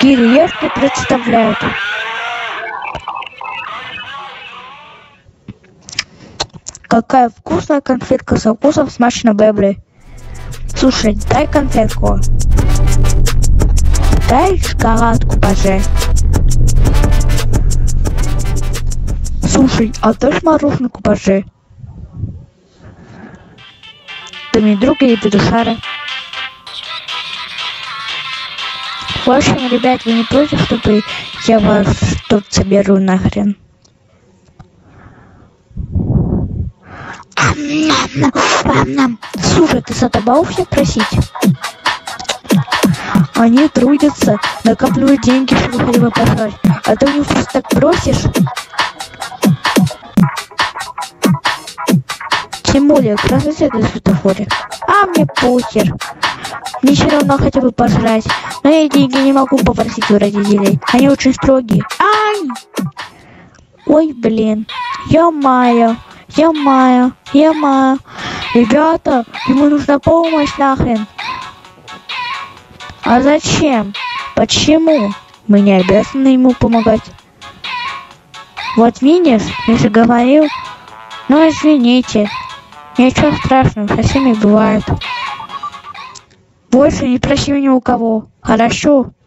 Кириешки представляют. Какая вкусная конфетка со вкусом смачно бэбли. Слушай, дай конфетку. Дай шоколадку, боже. Слушай, а дай мороженку, боже. Ты мне друг или петушара? В общем, ребят, вы не против, чтобы я вас тут соберу нахрен? Слушай, ты задолбал всех просить? Они трудятся, накапливают деньги, чтобы хотя бы пожрать. А ты у них просто так просишь? Тем более, красота на светофоре. А мне похер. Мне все равно хотя бы пожрать. Но я деньги не могу попросить у родителей. Они очень строгие. Ай! Ой, блин. Ё-моё. Ребята, ему нужна помощь нахрен. А зачем? Почему? Мы не обязаны ему помогать. Вот видишь, я же говорил. Ну извините. Ничего страшного, со всеми бывает. Больше не проси ни у кого. Хорошо?